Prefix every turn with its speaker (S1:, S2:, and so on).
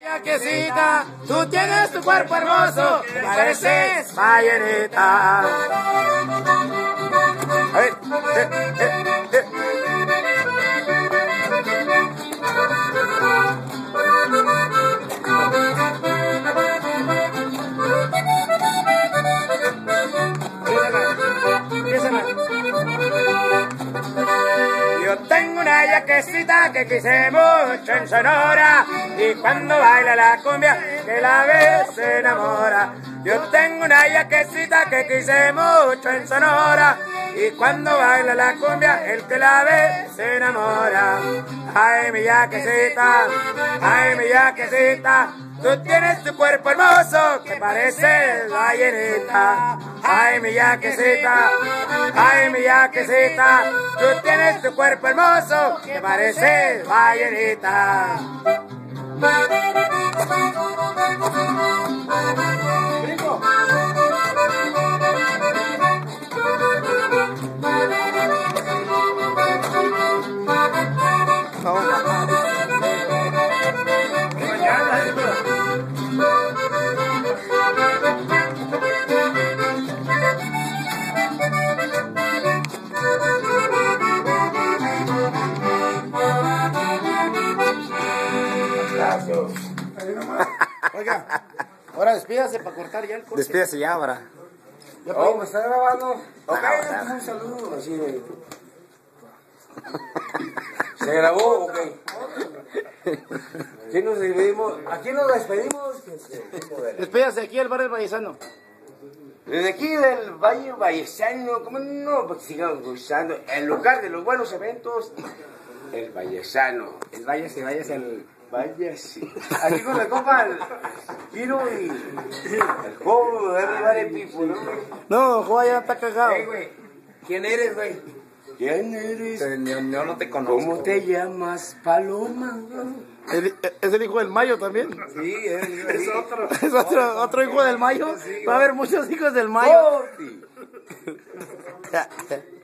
S1: Yaquecita, tú tienes tu cuerpo hermoso, pareces ballenita. A ver, Yo tengo una yaquecita que quise mucho en Sonora, y cuando baila la cumbia que la ve se enamora. Yo tengo una yaquecita que quise mucho en Sonora, y cuando baila la cumbia el que la ve se enamora. Ay mi yaquecita, ay mi yaquecita, tú tienes tu cuerpo hermoso que parece ballenita. Ay mi yaquecita, ay mi yaquecita, tú tienes tu cuerpo hermoso que parece ballenita. Gringo.
S2: Oiga, ahora despídase para cortar ya el corte.
S1: Despídase ya ahora.
S2: Oh, me está grabando. Ok, un saludo así de... ¿Se grabó? Ok. ¿Quién nos despedimos? ¿A quién nos despedimos?
S1: Despídase aquí al barrio Vallesano.
S2: Desde aquí del Valle Vallesano, ¿cómo no? Porque sigamos gozando. El lugar de los buenos eventos, el Vallesano.
S1: El váyase, váyase al...
S2: Váyase. Aquí con la copa, el Giro y el Jovo, de Pipo, ¿no?
S1: No, Juan ya está cagado.
S2: Hey, güey, ¿quién eres, güey? ¿Quién eres?
S1: Yo no te conozco.
S2: ¿Cómo te llamas, Paloma?
S1: ¿Es el hijo del Mayo también?
S2: Sí, es otro.
S1: ¿Es otro hijo del Mayo? Va a haber muchos hijos del Mayo.
S2: Sí.